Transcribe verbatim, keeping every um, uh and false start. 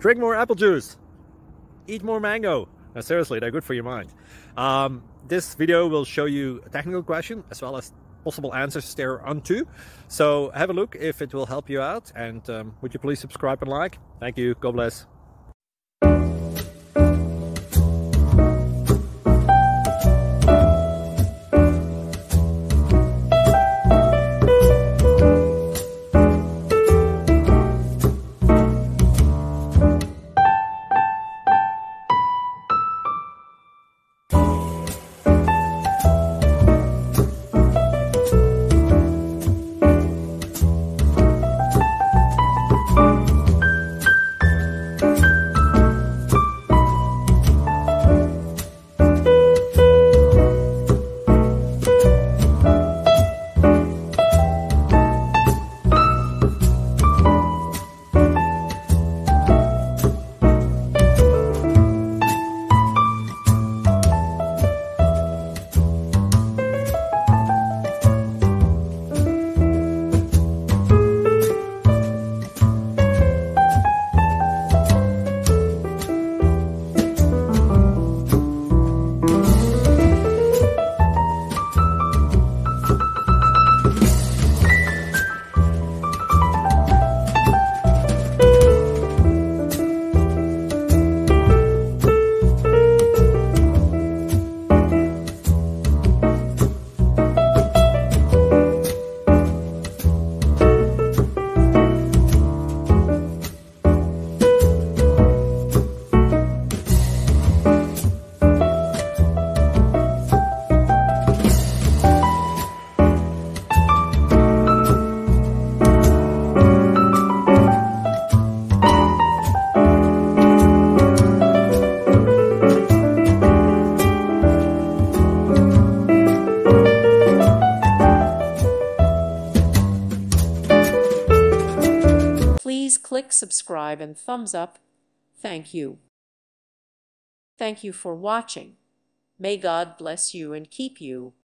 Drink more apple juice. Eat more mango. Now, seriously, they're good for your mind. Um, this video will show you a technical question as well as possible answers thereunto. So have a look if it will help you out. And um, would you please subscribe and like? Thank you. God bless. Please click subscribe and thumbs up. Thank you. Thank you for watching. May God bless you and keep you.